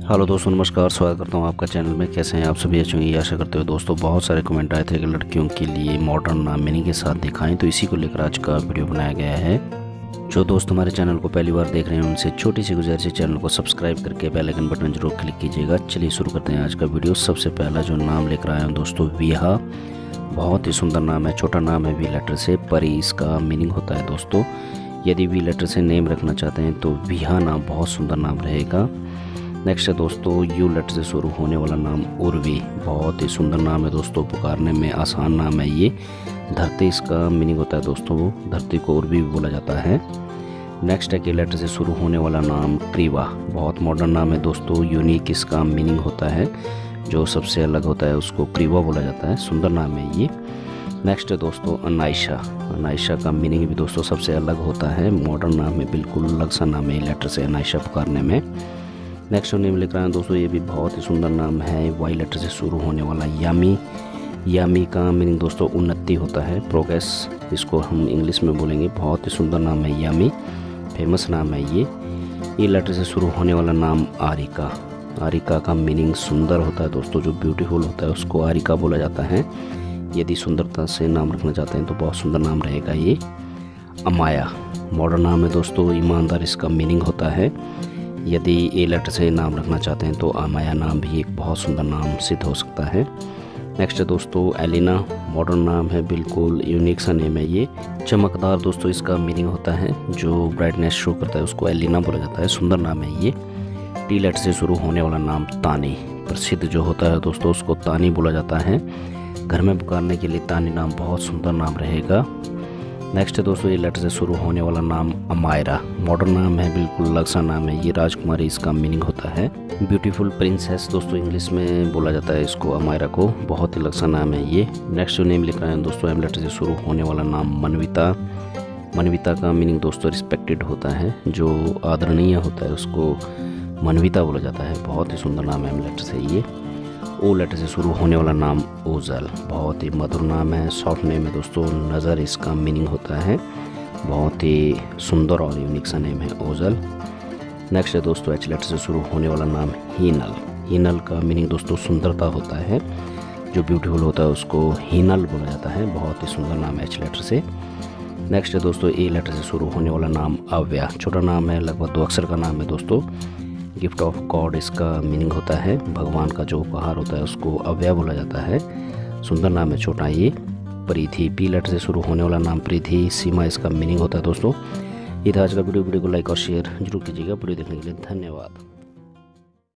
Hello दोस्तों, नमस्कार। स्वागत करता हूँ आपका चैनल में। कैसे हैं आप सभी? अच्छे होंगे आशा करते हुए। दोस्तों, बहुत सारे कमेंट आए थे कि लड़कियों के लिए मॉडर्न नाम मीनिंग के साथ दिखाएं, तो इसी को लेकर आज का वीडियो बनाया गया है। जो दोस्त हमारे चैनल को पहली बार देख रहे हैं उनसे छोटी सी गुजारिश है, चैनल को सब्सक्राइब करके बेल आइकन बटन जरूर क्लिक कीजिएगा। चलिए शुरू करते हैं आज का वीडियो। सबसे पहला जो नाम लेकर आया हूँ दोस्तों, विहा। बहुत ही सुंदर नाम है, छोटा नाम है, वी लेटर से। परी इसका मीनिंग होता है दोस्तों। यदि वी लेटर से नेम रखना चाहते हैं तो विहा नाम बहुत सुंदर नाम रहेगा। नेक्स्ट है दोस्तों, यू लेटर से शुरू होने वाला नाम उर्वी। बहुत ही सुंदर नाम है दोस्तों, पुकारने में आसान नाम है ये। धरती इसका मीनिंग होता है दोस्तों, धरती को उर्वी भी बोला जाता है। नेक्स्ट है के लेटर से शुरू होने वाला नाम क्रीवा। बहुत मॉडर्न नाम है दोस्तों, यूनिक इसका मीनिंग होता है। जो सबसे अलग होता है उसको क्रीवा बोला जाता है। सुंदर नाम है ये। नेक्स्ट है दोस्तों अनाइशा। अनाइशा का मीनिंग भी दोस्तों सबसे अलग होता है। मॉडर्न नाम है, बिल्कुल अलग सा नाम है लेटर से अनाइशा पुकारने में। नेक्स्ट नेम लिख रहे हैं दोस्तों, ये भी बहुत ही सुंदर नाम है, वाई लेटर से शुरू होने वाला यामी। यामी का मीनिंग दोस्तों उन्नति होता है, प्रोग्रेस इसको हम इंग्लिश में बोलेंगे। बहुत ही सुंदर नाम है यामी, फेमस नाम है ये। ई लेटर से शुरू होने वाला नाम आरिका। आरिका का मीनिंग सुंदर होता है दोस्तों, जो ब्यूटीफुल होता है उसको आरिका बोला जाता है। यदि सुंदरता से नाम रखना चाहते हैं तो बहुत सुंदर नाम रहेगा ये। अमाया मॉडर्न नाम है दोस्तों, ईमानदार इसका मीनिंग होता है। यदि ए लेटर से नाम रखना चाहते हैं तो अमाया नाम भी एक बहुत सुंदर नाम सिद्ध हो सकता है। नेक्स्ट है दोस्तों एलिना। मॉडर्न नाम है, बिल्कुल यूनिक सा नेम है ये। चमकदार दोस्तों इसका मीनिंग होता है, जो ब्राइटनेस शो करता है उसको एलिना बोला जाता है। सुंदर नाम है ये। टी लेटर से शुरू होने वाला नाम तानी। प्रसिद्ध जो होता है दोस्तों उसको तानी बोला जाता है। घर में पुकारने के लिए तानी नाम बहुत सुंदर नाम रहेगा। नेक्स्ट है दोस्तों, ये लेटर से शुरू होने वाला नाम अमायरा। मॉडर्न नाम है, बिल्कुल अलग सा नाम है ये। राजकुमारी इसका मीनिंग होता है। ब्यूटीफुल प्रिंसेस दोस्तों इंग्लिश में बोला जाता है इसको, अमायरा को। बहुत ही अलग सा नाम है ये। नेक्स्ट जो नेम लिख रहे हैं दोस्तों, एम लेटर से शुरू होने वाला नाम मनविता। मनविता का मीनिंग दोस्तों रिस्पेक्टेड होता है, जो आदरणीय होता है उसको मनविता बोला जाता है। बहुत ही सुंदर नाम है एम लेटर से ये। ओ लेटर से शुरू होने वाला नाम ओजल। बहुत ही मधुर नाम है, सॉफ्ट नेम है दोस्तों। नज़र इसका मीनिंग होता है। बहुत ही सुंदर और यूनिक सा नेम है ओजल। नेक्स्ट है दोस्तों, एच लेटर से शुरू होने वाला नाम हीनल। हीनल का मीनिंग दोस्तों सुंदरता होता है, जो ब्यूटीफुल होता है उसको हीनल बोला जाता है। बहुत ही सुंदर नाम है एच लेटर से। नेक्स्ट है दोस्तों, ए लेटर से शुरू होने वाला नाम अव्या। छोटा नाम है, लगभग 2 अक्षर का नाम है दोस्तों। गिफ्ट ऑफ गॉड इसका मीनिंग होता है, भगवान का जो उपहार होता है उसको अव्या बोला जाता है। सुंदर नाम है, छोटा ये। प्रीति। पी लेटर से शुरू होने वाला नाम प्रीति। सीमा इसका मीनिंग होता है दोस्तों। ये था आज का वीडियो को लाइक और शेयर जरूर कीजिएगा। वीडियो देखने के लिए धन्यवाद।